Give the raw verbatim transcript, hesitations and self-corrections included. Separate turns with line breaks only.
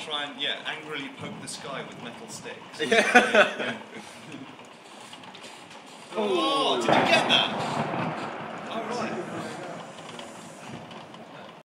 try and yeah angrily poke the sky with metal sticks.
Yeah.
yeah. Oh, did you get that?